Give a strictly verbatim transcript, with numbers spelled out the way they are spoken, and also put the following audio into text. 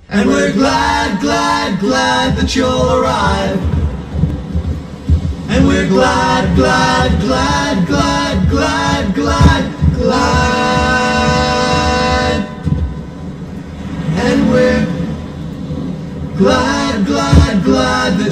And we're glad, glad, glad that you'll arrive. And we're glad, glad, glad, glad, glad, glad, glad. And we're glad, glad, glad that